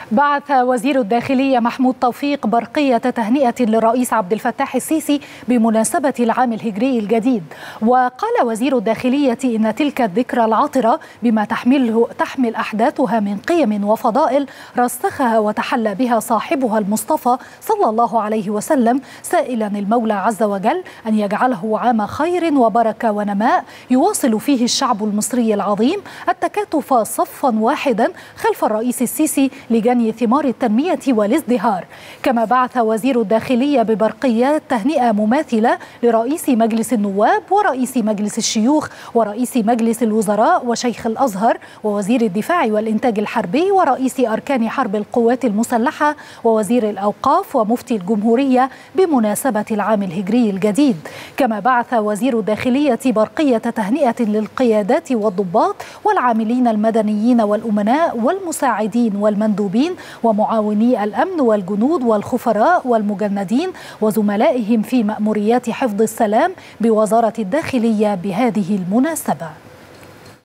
بعث وزير الداخلية محمود توفيق برقية تهنئة للرئيس عبد الفتاح السيسي بمناسبة العام الهجري الجديد. وقال وزير الداخلية إن تلك الذكرى العطرة بما تحمل أحداثها من قيم وفضائل رسخها وتحلى بها صاحبها المصطفى صلى الله عليه وسلم، سائلا المولى عز وجل أن يجعله عام خير وبركة ونماء يواصل فيه الشعب المصري العظيم التكاتف صفا واحدا خلف الرئيس السيسي لجني ثمار التنمية والازدهار. كما بعث وزير الداخلية ببرقيات تهنئة مماثلة لرئيس مجلس النواب ورئيس مجلس الشيوخ ورئيس مجلس الوزراء وشيخ الأزهر ووزير الدفاع والإنتاج الحربي ورئيس أركان حرب القوات المسلحة ووزير الأوقاف ومفتي الجمهورية بمناسبة العام الهجري الجديد. كما بعث وزير الداخلية برقية تهنئة للقيادات والضباط والعاملين المدنيين والأمناء والمساعدين والمندوبين ومعاوني الأمن والجنود والخفراء والمجندين وزملائهم في مأموريات حفظ السلام بوزارة الداخلية بهذه المناسبة.